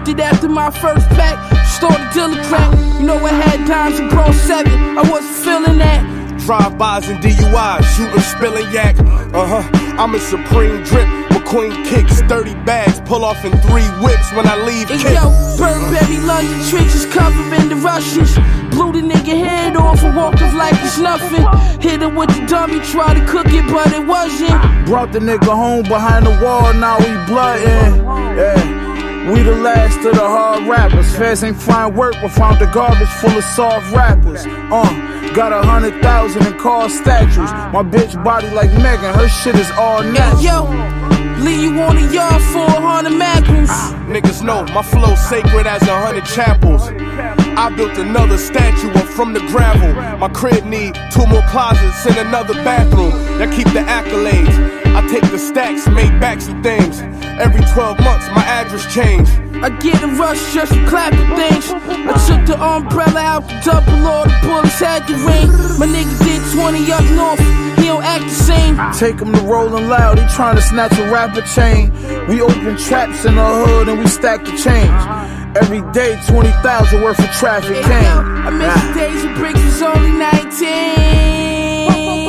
it after my first pack. Started dealing crack. You know I had dimes and Pro 7. I wasn't feeling that. Drive-bys and DUIs, shooting, spilling yak. I'm a supreme drip. McQueen kicks, 30 bags, pull off in 3 whips when I leave. Hey yo, Burberry, London trenches covering the Russians. Blew the nigga head off and walked off like it's nothing. Hit him with the dummy, tried to cook it, but it wasn't. Brought the nigga home behind the wall, now we bloodin'. Yeah. We the last of the hard rappers. Feds ain't find work, but found the garbage full of soft rappers. Got 100,000 in car statues. My bitch body like Megan, her shit is all natural. Yo, leave you on the yard for 100 macros. Niggas know my flow sacred as 100 chapels. I built another statue up from the gravel. My crib need 2 more closets and another bathroom. That keep the accolades. I take the stacks, make backs of things. Every 12 months, my address changed. I get a rush just for clapping things. I took the umbrella out the double, all the bullets had to ring. My nigga did 20 up north, he don't act the same. Take him to Rollin' Loud, he tryna snatch a rapper chain. We open traps in the hood and we stack the change. Every day 20,000 worth of traffic came. I miss the days when bricks was only 19.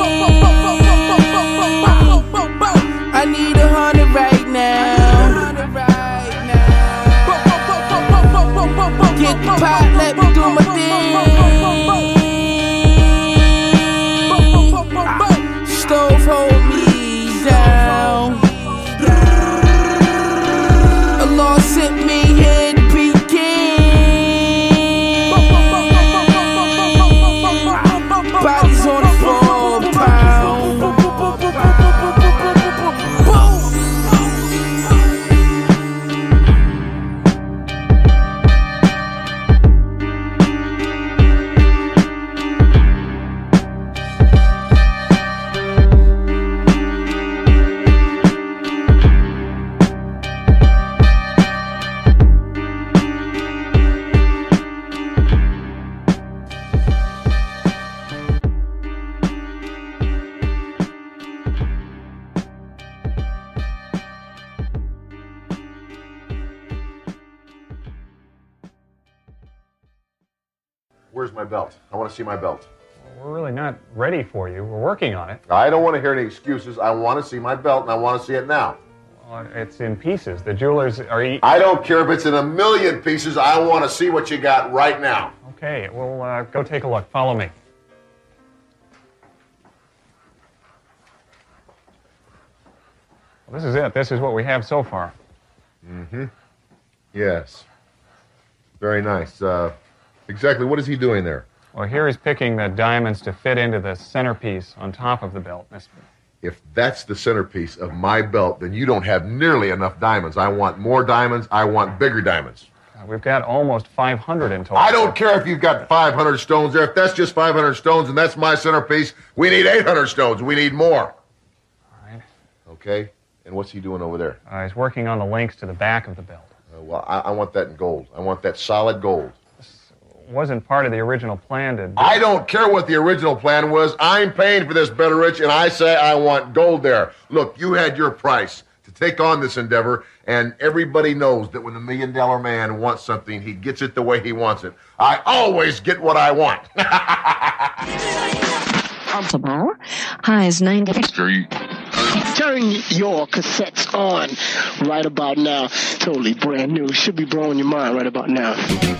I need 100 right now. Get the pot, let me do my thing. Stove hold me down. Allah sent me here to be king. Bodies on the 4 pound. Where's my belt? I want to see my belt. Well, we're really not ready for you. We're working on it. I don't want to hear any excuses. I want to see my belt, and I want to see it now. Well, it's in pieces. The jewelers are... I don't care if it's in 1,000,000 pieces. I want to see what you got right now. Okay, we'll go take a look. Follow me. Well, this is it. This is what we have so far. Mm-hmm. Yes. Very nice. Exactly what is he doing there? Well, here he's picking the diamonds to fit into the centerpiece on top of the belt. If that's the centerpiece of my belt, then you don't have nearly enough diamonds. I want more diamonds. I want bigger diamonds. We've got almost 500 in total. I don't care if you've got 500 stones there. If that's just 500 stones and that's my centerpiece, we need 800 stones. We need more. All right. Okay. And what's he doing over there? He's working on the links to the back of the belt. Well, I want that in gold. I want that solid gold. Wasn't part of the original plan to... I don't care what the original plan was. I'm paying for this, Better Rich, and I say I want gold there. Look, you had your price to take on this endeavor, and everybody knows that when the $1 Million Man wants something, he gets it the way he wants it. I always get what I want. Comfortable. High as 90. Street. Turn your cassettes on right about now. Totally brand new. Should be blowing your mind right about now.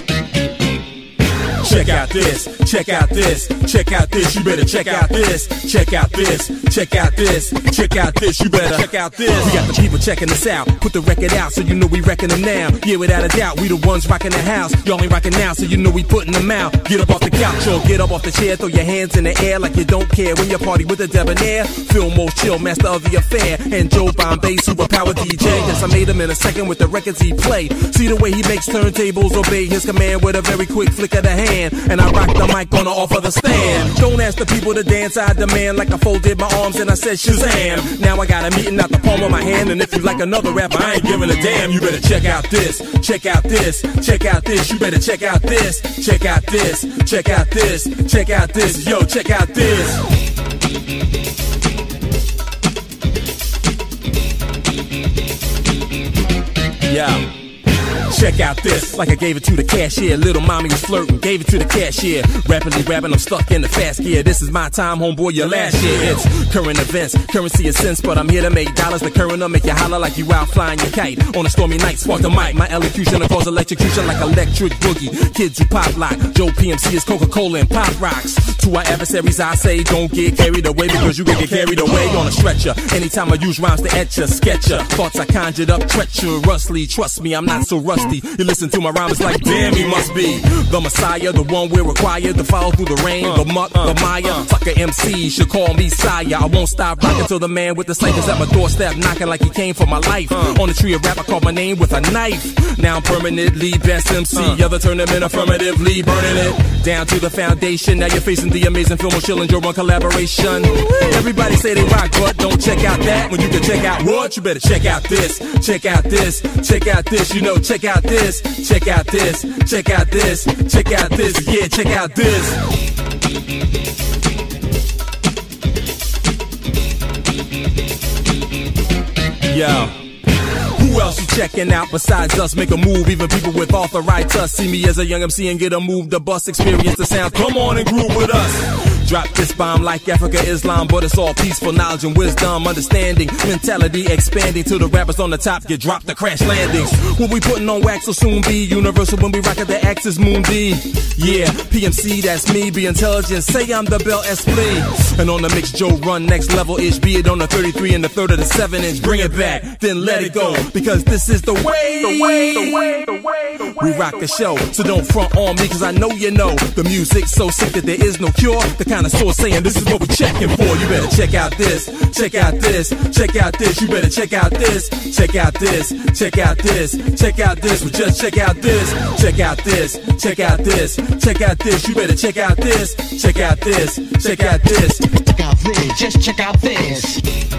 Check out this, check out this, check out this, you better check out this, check out this, check out this, check out this, you better check out this. We got the people checking us out, put the record out so you know we wrecking them now. Yeah, without a doubt, we the ones rocking the house. Y'all ain't rocking now, so you know we putting them out. Get up off the couch or get up off the chair, throw your hands in the air like you don't care. When you party with a debonair, feel most chill, master of the affair. And Joe Bombay, superpower DJ. Yes, I made him in a second with the records he played. See the way he makes turntables obey his command with a very quick flick of the hand. And I rock the mic on or off of the stand. Don't ask the people to dance, I demand. Like I folded my arms and I said Shazam. Now I got a meeting out the palm of my hand. And if you like another rapper, I ain't giving a damn. You better check out this, check out this, check out this. You better check out this, check out this, check out this, check out this. Yo, check out this. Yeah. Check out this, like I gave it to the cashier. Little mommy was flirting, gave it to the cashier. Rapidly rapping, I'm stuck in the fast gear. This is my time, homeboy, your last year. It's current events, currency is sense, but I'm here to make dollars. The current will make you holler like you out flying your kite. On a stormy night, spark the mic. My elocution will cause electrocution like electric boogie. Kids who pop lock, Joe PMC is Coca-Cola and Pop Rocks. To our adversaries I say, don't get carried away, because you can get carried away on a stretcher. Anytime I use rhymes to etch ya, sketch ya. Thoughts I conjured up treacherously. Trust me, I'm not so rusty. You listen to my rhymes like, damn, he must be the Messiah, the one we're required to follow through the rain, the muck, the Maya. Sucker MC should call me sire. I won't stop rocking till the man with the ciphers at my doorstep, knocking like he came for my life. On the tree of rap, I called my name with a knife. Now I'm permanently best MC. Other turn them in affirmatively, burning it down to the foundation. Now you're facing the amazing film of Schillinger on collaboration. Everybody say they rock, but don't check out that when you can check out what? You better check out this, check out this, check out this. You know, check out this, check out this, check out this, check out this. Yeah, check out this. Yo, who else you checking out besides us? Make a move, even people with arthritis. See me as a young MC and get a move, the bus experience the sound. Come on and groove with us. Drop this bomb like Africa, Islam, but it's all peaceful knowledge and wisdom, understanding, mentality expanding till the rappers on the top get dropped to crash landings. When we putting on wax will soon be universal when we rock at the Axis Moon D. Yeah, PMC, that's me, be intelligent, say I'm the Bel Esprit. And on the mix, Joe run next level-ish, be it on the 33 and the 3rd of the 7-inch. Bring it back, then let it go, because this is the way, we rock the show. So don't front on me, cause I know you know the music's so sick that there is no cure. The kind of source saying this is what we're checking for. You better check out this, check out this, check out this. You better check out this, check out this, check out this, check out this. Well, just check out this, check out this, check out this, check out this. You better check out this, check out this, check out this. Check out this, just check out this.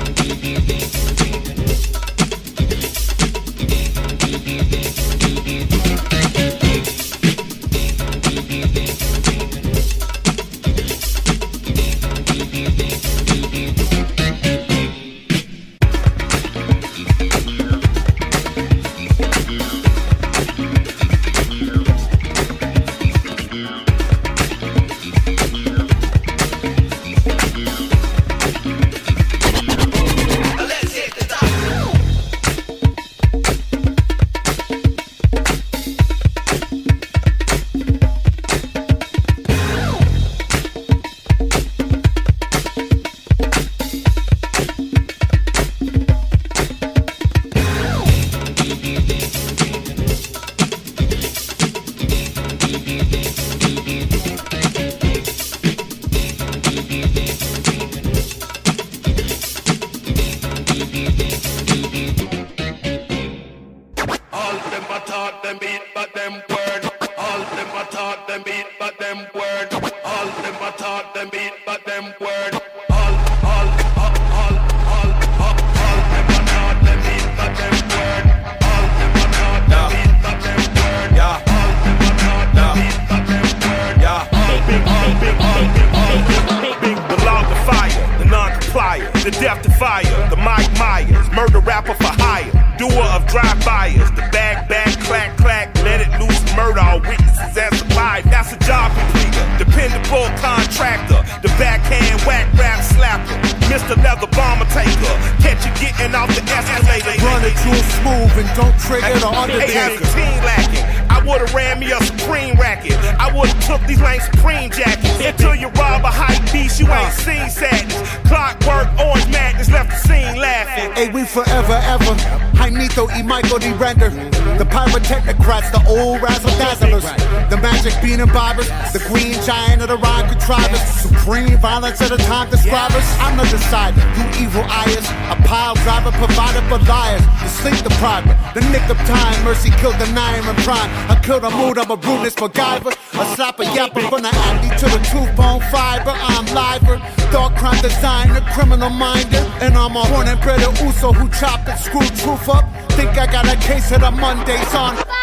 The pyrotechnocrats, the old razzle-dazzlers, the magic bean imbibers, the green giant of the rhyme contrivers, supreme violence of the time describers. I'm the decider, you evil eyes, a pile driver provided for liars, the sleep depriver, the nick of time, mercy killed the nine and prime. I killed a mood, I'm a rudeness MacGyver, a slapper yapper from the Andy to the truth bone fiber. I'm liver, dark crime designer, criminal minded, and I'm a born and bred Uso who chopped and screwed truth up. Think I got a case of the Mondays on fire.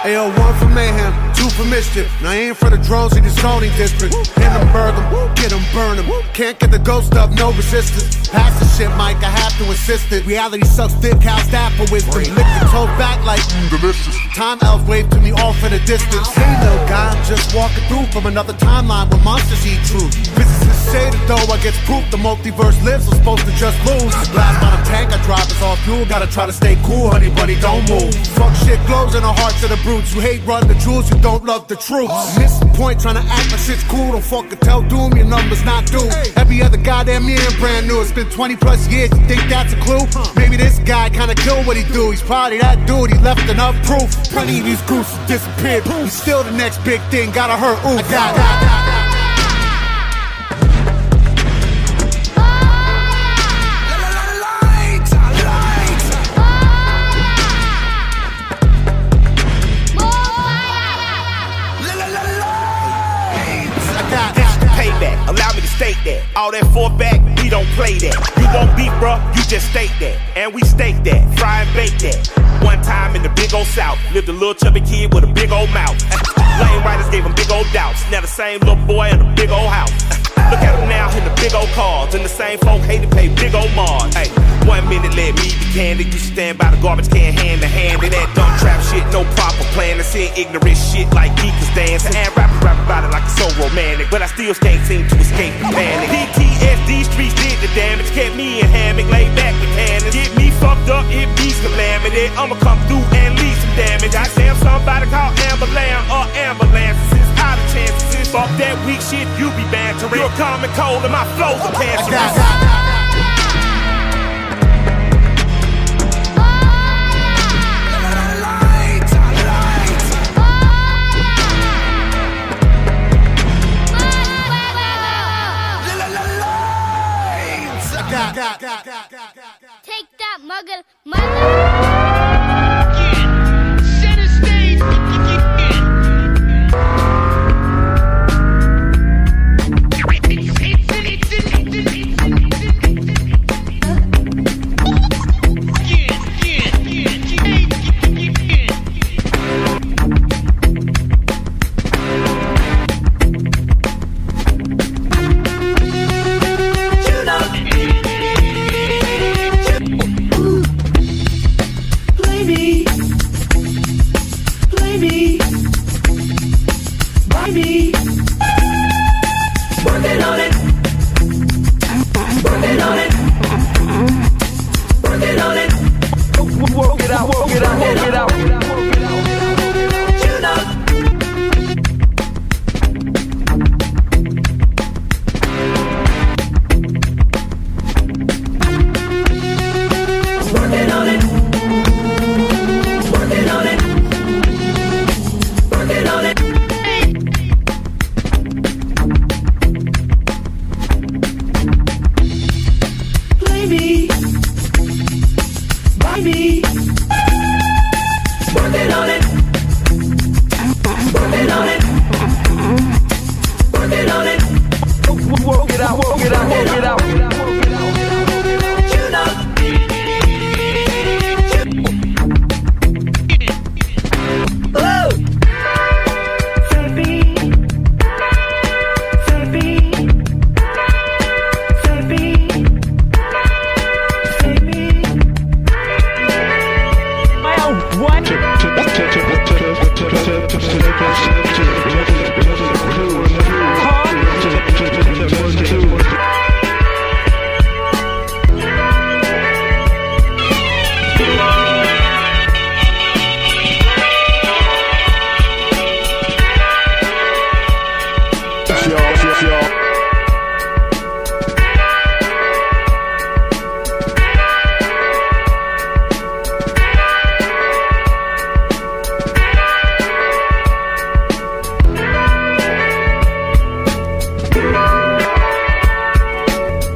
Ayo, 1 for Mayhem, 2 for Mischief. Now I ain't for the drones in the zoning district. Hit them, burn them, get them, burn them. Can't get the ghost up, no resistance. Pass the shit, Mike, I have to insist it. Reality sucks thick, how staff for wisdom. Lick the toe back like delicious. Time elves wave to me off in the distance. Hey little guy, I'm just walking through from another timeline where monsters eat truth. Physicists say that though I gets proof the multiverse lives, I'm supposed to just lose. Last bottom tank I drive is all fuel. Gotta try to stay cool, honey buddy, don't move. Fuck shit glows in the hearts of the brutes. You hate run the jewels, you don't love the truth. Miss the point trying to act like shit's cool. Don't fucking tell doom, your numbers not due. Every other goddamn year brand new. It's been 20 plus years, you think that's a clue? Maybe this guy kinda killed what he do. He's probably that dude, he left enough proof. Plenty of these gooses disappeared. He's still the next big thing, gotta hurt, ooh. Allow me to state that. All that forth back, we don't play that. You won't beef, bruh, you just state that. And we stake that, fry and bake that. One time in the big old South, lived a little chubby kid with a big old mouth. Lame writers gave him big old doubts. Now the same little boy in a big old house. Look at him now in the big old cars. And the same folk hate to pay big old Mars. Hey, 1 minute let me be candid. You stand by the garbage can hand to hand. And that dumb trap shit, no proper plan. And seeing ignorant shit like geekers dance. And rappers rap about it like it's so romantic. But I still can't seem to escape the panic. PTSD streets did the damage. Kept me in hammock, laid back with cannons. Get me fucked up, it be calamity. I'ma come through and leave some damage. I damn somebody call ambulance or ambulances. Out of chances. Fuck that weak shit, you be bantering. You're common cold and my flows are cancerous. Take that, mugger. Center stage.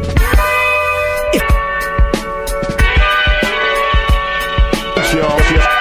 y'all.